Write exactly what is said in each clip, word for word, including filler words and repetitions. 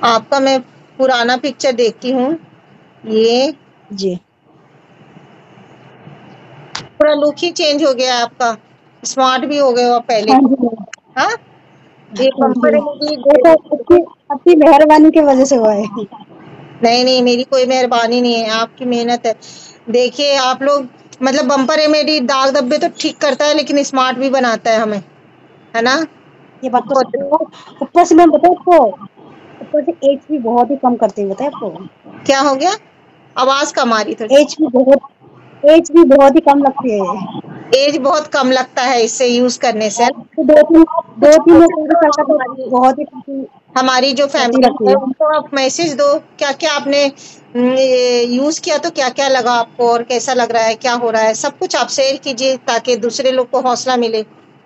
आपका मैं पुराना पिक्चर देखती हूँ, ये जी पूरा लुक ही चेंज हो गया है आपका, स्मार्ट भी हो गए हो आप पहले। हाँ जी हाँ, ये हाँ जी, बम्पर वो तो आपकी आपकी मेहरबानी की वजह से हुआ है। नहीं नहीं, मेरी कोई मेहरबानी नहीं है, आपकी मेहनत है। देखिए आप लोग, मतलब बम्पर है मेरी, दाग धब्बे तो ठीक करता है लेकिन स्मार्ट भी बनाता है हमें, है ना। ये बात तो सही है। ऊपर से मैं बताऊँ आपको, ऊपर से एज भी बहुत ही कम करते हैं, बताए आपको। क्या हो गया, आवाज कम आ रही थोड़ी। एज भी बहुत एज भी बहुत ही कम लगती है। एज बहुत कम लगता है इससे यूज करने से, है हाँ, ना? तो दो तीन दो कुछ तीन या मैसेज चार दो साल का तो हमारी बहुत ही काफी हमारी जो काफी फैमिली लगती है है। उनको आप मैसेज दो, क्या क्या आपने यूज किया, तो क्या क्या लगा आपको और कैसा लग रहा है, क्या हो रहा है, सब कुछ आप शेयर कीजिए ताकि दूसरे लोग को हौसला मिले।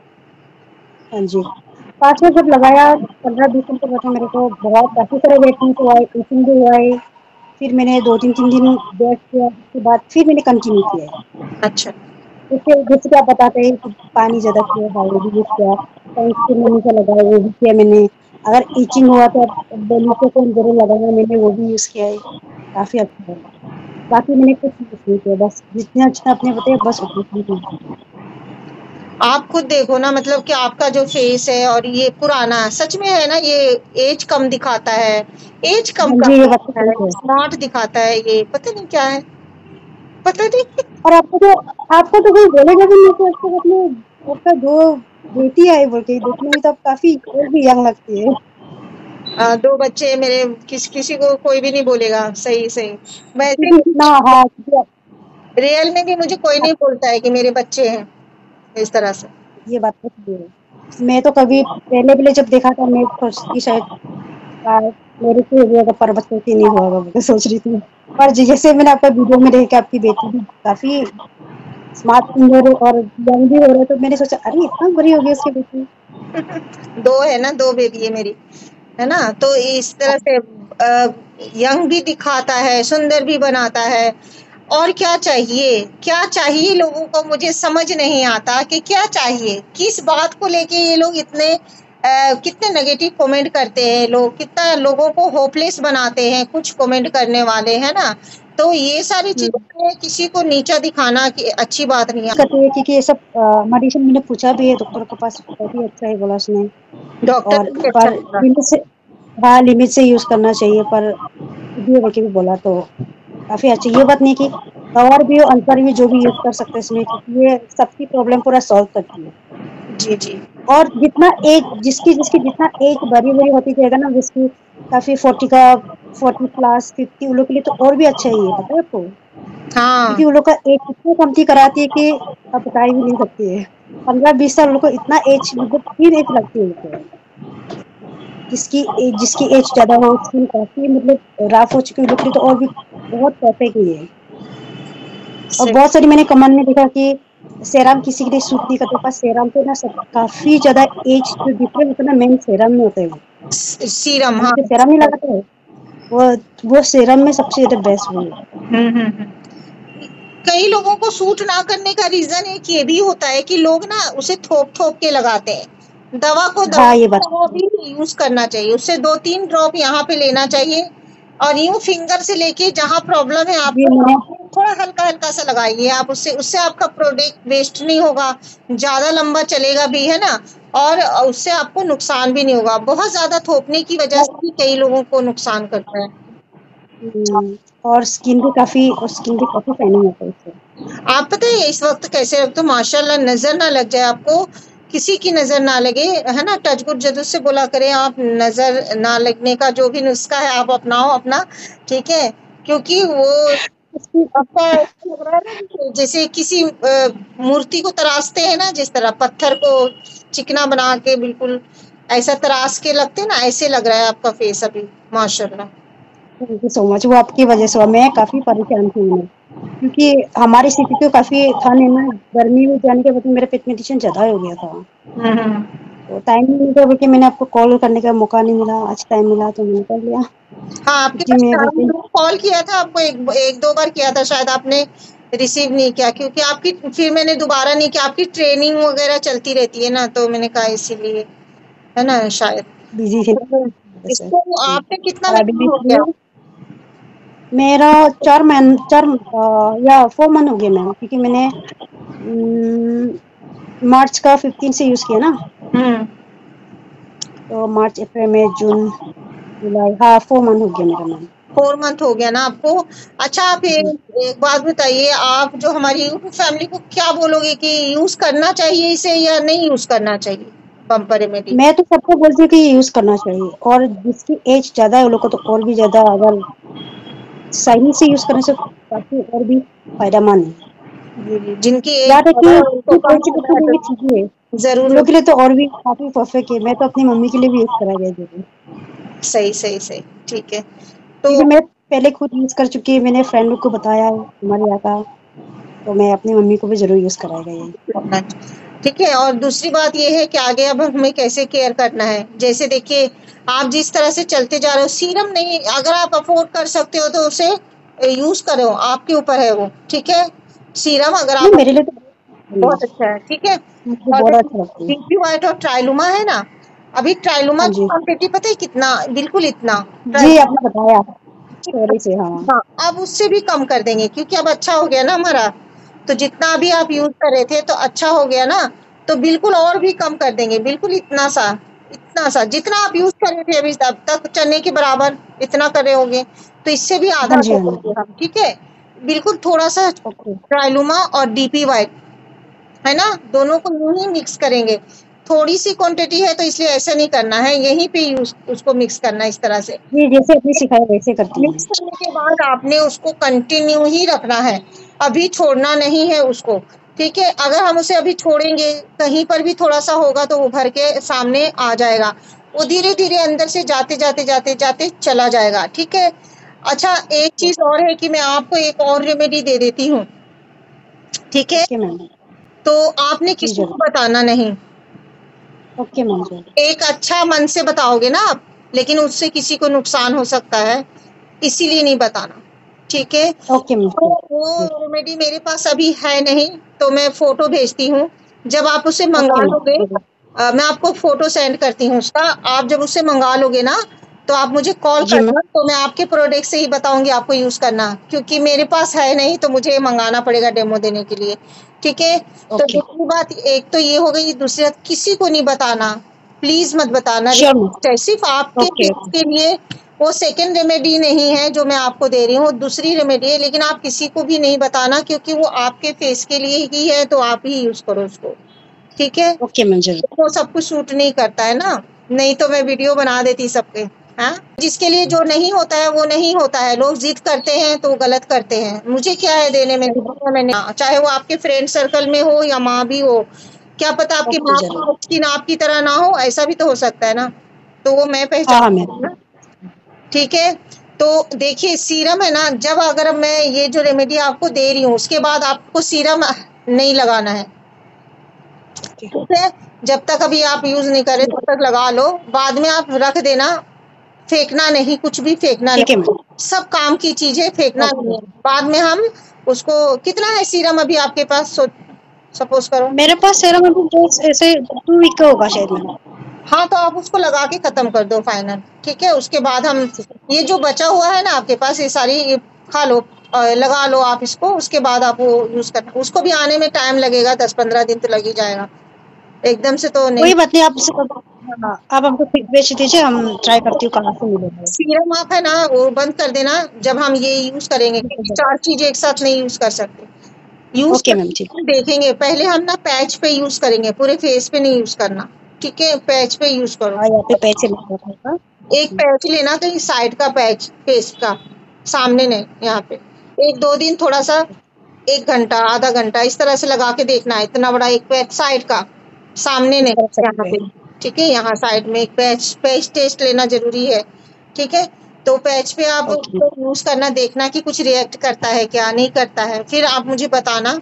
हाँ जी, पास में जब लगाया पंद्रह बीस दिन के बाद में मेरे को बहुत काफी सारे वेट लूज हुआ है, ईटिंग भी हुआ है। फिर मैंने दो तीन तीन दिन रेस्ट किया, उसके बाद फिर मैंने कंटिन्यू किया है। अच्छा, उसके जैसे कि आप बताते हैं कि पानी ज्यादा पिया, हाइड्रेट यूज किया, सनस्क्रीन मम्मी का लगाया वो भी किया मैंने। अगर इचिंग हुआ तो बेलिसोफोन जरूर लगाया मैंने, वो भी यूज किया है, काफी अच्छा है। बाकी मैंने कुछ यूज नहीं किया, बस जितने अच्छा आपने बताया बस उतने ही। आप खुद देखो ना, मतलब कि आपका जो फेस है और ये पुराना सच में है ना, ये एज कम दिखाता है, एज कम हाँ जी, ये बात तो करता सही है, है। स्मार्ट दिखाता है, ये पता नहीं क्या है, पता नहीं। और आपको तो आपको तो कोई बोलेगा भी नहीं कि आपको अपने आपका दो बेटी है बोल के, देखने में तो आप काफी और भी यंग लगती है। आ, दो बच्चे मेरे, किस किसी को कोई भी नहीं बोलेगा, सही सही। वैसे क्योंकि इतना, हाँ क्योंकि आप, रियल में भी मुझे कोई आप, नहीं बोलता है कि मेरे बच्चे हैं इस तरह से। ये बात तो सही है। मैं तो कभी पहले पहले जब देखा था मैं सोचती शायद शायद मेरे से हो गया पर बच्चों से नहीं हुआ होगा, मैं सोच रही थी। पर जी- जैसे मैंने आपका वीडियो में देखा कि आपकी बेटी भी काफी स्मार्ट सुंदर और यंग भी हो रहा है, तो मैंने सोचा अरे इतना बड़ी हो गई उसकी बेटी। दो है ना, दो बेबी है मेरी, है ना। तो इस तरह से यंग भी दिखाता है, सुंदर भी बनाता है। और क्या चाहिए, क्या चाहिए लोगों को, मुझे समझ नहीं आता कि क्या चाहिए, किस बात को लेके ये लोग इतने अ, कितने नेगेटिव कमेंट करते हैं लोग, कितना लोगों को होपलेस बनाते हैं कुछ कमेंट करने वाले, है ना। तो ये सारी हम्म, चीजें किसी को नीचा दिखाना कि अच्छी बात नहीं है। कहते हैं क्योंकि ये सब मेडिसिन मैंने पूछा भी है डॉक्टर के पास, काफी अच्छा है बोला उसने। डॉक्टर और भी अच्छा पर लगा। लिमिट से, हाँ लिमिट से यूज करना चाहिए, पर ये बल्कि भी बोला तो काफी अच्छा। ये बात नहीं कि कवर भी और अंतर भी जो भी यूज कर सकते हैं इसमें, क्योंकि ये सबकी प्रॉब्लम पूरा सॉल्व करती है। जी जी। और जितना एज जिसकी जिसकी जितना एज बड़ी बड़ी होती जाएगा ना, जिसकी काफी फोर्टी का फोर्टी प्लस फिफ्टी, उन लोग के लिए तो और भी अच्छा है ये, पता है आपको। हाँ, क्योंकि उन लोग का एज इतना कमती कराती है कि आप बता ही नहीं सकती है। पंद्रह बीस साल उन लोग को इतना एज, मतलब तीन एज लगती है उनको। जिसकी एज जिसकी एज ज्यादा हो, स्किन काफी मतलब रफ हो चुकी है, उन लोग के लिए तो और भी बहुत परफेक्ट ही है। और से- बहुत सारी मैंने कमेंट में देखा कि सेरम किसी के लिए सूट नहीं करता, पर सेरम तो ना सब काफी ज्यादा एज जो डिफरेंस होता है ना, मेन सेरम में होता है वो। सीरम, हम हाँ। जो सेरम नहीं लगाते हैं, वो वो सेरम में सबसे ज्यादा बेस्ट वो है। हम्म हम्म हम्म। कई लोगों को सूट ना करने का रीजन एक ये भी होता है कि लोग ना उसे थोप थोप के लगाते हैं, दवा को दवा हाँ ये की बात तरह भी यूज करना चाहिए, उससे दो तीन ड्रॉप यहाँ पे लेना चाहिए और यूं फिंगर से लेके जहाँ प्रॉब्लम है ये आपको मैंने, थोड़ा हल्का हल्का सा लगाइए आप, उससे उससे आपका प्रोडक्ट वेस्ट नहीं होगा, ज्यादा लंबा चलेगा भी, है ना। और उससे आपको नुकसान भी नहीं होगा, बहुत ज्यादा थोपने की वजह से भी कई लोगों को नुकसान करता है। हम्म, और स्किन भी काफी और स्किन भी काफी टैनिंग होता है इससे। आप पता है इस वक्त कैसे रख तो माशाल्लाह, नजर ना लग जाए आपको, किसी की नजर ना लगे, है ना। टचवुड जदू से बोला करें आप, नजर ना लगने का जो भी नुस्खा है आप अपनाओ अपना, ठीक है। क्योंकि वो इसकी आपका ऐसा लग रहा है ना जैसे जैसे किसी अ, मूर्ति को तराशते हैं ना, जिस तरह पत्थर को चिकना बना के बिल्कुल ऐसा तराश के लगते हैं ना, ऐसे लग रहा है आपका फेस अभी, माशाल्लाह। थैंक यू सो मच, वो आपकी वजह से हुआ, मैं काफी परेशान थी मैं, क्योंकि हमारी स्थिति तो काफी था नहीं ना। गर्मी में जाने के बाद मेरे पेट में टेंशन ज्यादा हो गया था, हम्म हम्म। तो टाइम नहीं मिलता बल्कि मैंने आपको कॉल करने का मौका नहीं मिला, आज टाइम मिला तो मैंने कर लिया। हाँ, आपके जी पास मैं टाइम, बल्कि, कॉल किया था आपको, एक एक दो बार किया था, शायद आपने रिसीव नहीं किया, क्योंकि आपकी फिर मैंने दोबारा नहीं किया, आपकी ट्रेनिंग वगैरह चलती रहती है ना, तो मैंने कहा इसीलिए, है ना शायद। बिजी थी। वैसे। इसको आपने कितना और अभी महीना हो गया? मेरा चार महीने चार अ, या फोर मंथ हो गया मैम, क्योंकि मैंने अम, मार्च का फिफ्टीन से यूज किया ना, हम्म तो मार्च अप्रैल मई जून जुलाई, हाँ फोर मंथ हो गया मेरा मैम। फोर मंथ हो गया ना आपको? अच्छा आप जी। एक, एक बात बताइए, आप जो हमारी यूट्यूब फैमिली को क्या बोलोगे कि यूज करना चाहिए इसे या नहीं यूज करना चाहिए बम्पर रेमेडी? मैं तो सबको बोलती हूँ कि ये यूज करना चाहिए, और जिसकी एज ज्यादा है वो लोग को तो और भी ज्यादा, अगर सही से यूज करने से काफी और भी फायदेमंद है। जी जी, जिनकी एज याद है कि ज्यादा है उनको कम एज के करना है लिए भी तो ठीक है, उन जरूर। लोग के लिए तो और भी काफी परफेक्ट है। मैं तो अपनी मम्मी के लिए भी यूज करा गया जरूर, सही सही सही, ठीक है। तो क्योंकि मैं पहले खुद यूज कर चुकी है, मैंने फ्रेंड लोग को बताया है हमारे यहाँ का, तो मैं अपनी मम्मी को भी जरूर यूज कराएगा ये। ठीक है, और दूसरी बात ये है कि आगे अब हमें कैसे केयर करना है। जैसे देखिए, आप जिस तरह से चलते जा रहे हो, सीरम नहीं, अगर आप अफोर्ड कर सकते हो तो उसे यूज करो, आपके ऊपर है वो, ठीक है। सीरम अगर नहीं, आप, मेरे लिए तो बहुत अच्छा है, ठीक है। मुझे और बहुत अच्छा लगता है। बीपी वाइट और ट्राइलुमा है ना, अभी ट्राइलुमा हाँ की जी क्वांटिटी पता है कितना? बिल्कुल इतना जी, ट्राइलुमा, आपने बताया स्टोरी से। हाँ हाँ, अब उससे भी कम कर देंगे क्योंकि अब अच्छा हो गया ना हमारा। तो जितना भी आप यूज कर रहे थे तो अच्छा हो गया ना, तो बिल्कुल और भी कम कर देंगे, बिल्कुल इतना सा, इतना सा जितना आप यूज कर रहे थे अभी अब तक, चने के बराबर इतना कर रहे होंगे, तो इससे भी हाँ आधा जी कर हाँ जी। देंगे हम, ठीक है। बिल्कुल थोड़ा सा ओके ट्राइलुमा और डीपी वाइट, है ना, दोनों को यूं ही मिक्स करेंगे। थोड़ी सी क्वांटिटी है तो इसलिए ऐसा नहीं करना है, यहीं पे यूज उसको मिक्स करना है इस तरह से। जी, जैसे आपने सिखाया वैसे करती हूँ। मिक्स करने के बाद आपने उसको कंटिन्यू ही रखना है, अभी छोड़ना नहीं है उसको, ठीक है। अगर हम उसे अभी छोड़ेंगे, कहीं पर भी थोड़ा सा होगा तो उभर के सामने आ जाएगा, वो धीरे धीरे अंदर से जाते जाते जाते जाते चला जाएगा, ठीक है। अच्छा, एक ओके चीज और है कि मैं आपको एक और रेमेडी दे देती हूँ, ठीक है। Okay ma'am. तो आपने जी किसी को जरूर। बताना नहीं, ओके मैम जरूर। एक अच्छा मन से बताओगे ना आप, लेकिन उससे किसी को नुकसान हो सकता है, इसीलिए नहीं बताना, ठीक है। ओके मैम तो वो जी। रेमेडी मेरे पास अभी है नहीं, तो मैं फोटो भेजती हूँ, जब आप उसे ओके मंगा मैम लोगे, जरूर। अ, मैं आपको फोटो सेंड करती हूँ उसका, आप जब उसे मंगा लोगे ना तो आप मुझे कॉल जी मैम। करना, तो मैं आपके प्रोडक्ट से ही बताऊंगी आपको यूज करना, क्योंकि मेरे पास है नहीं तो मुझे मंगाना पड़ेगा डेमो देने के लिए, ठीक है। तो ओके दूसरी बात, एक तो ये हो गई, दूसरी बात किसी को नहीं बताना, प्लीज मत बताना, श्योर मैम। सिर्फ आपके ओके फेस ओके के लिए। वो सेकेंड रेमेडी नहीं है जो मैं आपको दे रही हूँ, वो दूसरी रेमेडी है, लेकिन आप किसी को भी नहीं बताना क्योंकि वो आपके फेस के लिए ही है, तो आप ही यूज करो उसको, ठीक है। ओके मैम जरूर। वो सब कुछ सूट नहीं करता है ना, नहीं तो मैं वीडियो बना देती सबके। हाँ, जिसके लिए जो नहीं होता है वो नहीं होता है, लोग जिद करते हैं तो गलत करते हैं, मुझे क्या है देने में, मैंने, चाहे वो आपके फ्रेंड सर्कल में हो या माँ भी हो, क्या पता आपकी ओके माँ जरूर। की आपकी तरह ना हो, ऐसा भी तो हो सकता है ना, तो वो मैं हाँ हाँ पहचान, मैम। ठीक है। तो देखिए, सीरम है ना, जब अगर मैं ये जो रेमेडी आपको दे रही हूँ उसके बाद आपको सीरम नहीं लगाना है, ओके ठीक है। जब तक अभी आप यूज नहीं करे ठीक तब तक लगा लो, बाद में आप रख देना, फेंकना नहीं, कुछ भी फेंकना ठीक है नहीं, मैम। सब काम की चीजें फेंकना नहीं ओके। है। बाद में हम उसको, कितना है सीरम अभी आपके पास, सपोज करो, मेरे पास सेरम अभी जस्ट ऐसे टू वीक का होगा शायद मैम। हाँ, तो आप उसको लगा के खत्म कर दो फाइनल, ठीक है। उसके बाद हम, ये जो बचा हुआ है ना आपके पास, ये सारी ये खा लो, अ, लगा लो आप इसको, उसके बाद आप वो यूज करना, उसको भी आने में टाइम लगेगा, दस पंद्रह दिन तो लग ही जाएगा, एकदम से तो नहीं। कोई बात नहीं, आप हाँ, आप हमको पिक भेज दीजिए, हम ट्राई करती हूँ कहाँ से मिलेगा। सीरम आप है ना वो बंद कर देना जब हम ये यूज करेंगे, क्योंकि चार चीजें एक साथ नहीं यूज कर सकते, यूज ओके मैम ठीक। करके देखेंगे, पहले हम ना पैच पे यूज करेंगे, पूरे फेस पे नहीं यूज करना, ठीक है, पैच पे यूज करो। हाँ, यहाँ पे पैसे लग रहा था। एक पैच लेना, कहीं साइड का पैच फेस का, सामने नहीं, यहाँ पे एक दो दिन थोड़ा सा, एक घंटा आधा घंटा इस तरह से लगा के देखना है, इतना बड़ा एक पैच साइड का, सामने इस नहीं, तरफ यहाँ से पे, ठीक है, यहाँ साइड में एक पैच, पैच टेस्ट लेना जरूरी है, ठीक है। तो पैच पे आप ओके यूज करना, देखना कि कुछ रिएक्ट करता है क्या नहीं करता है, फिर आप मुझे बताना।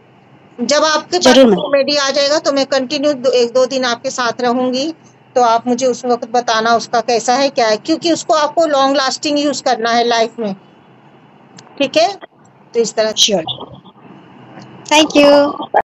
जब आपके पास जरूर मैम। रेमेडी आ जाएगा तो मैं कंटिन्यू एक दो दिन आपके साथ रहूंगी, तो आप मुझे उस वक्त बताना उसका कैसा है क्या है, क्योंकि उसको आपको लॉन्ग लास्टिंग यूज करना है लाइफ में, ठीक है। तो इस तरह श्योर। Thank you.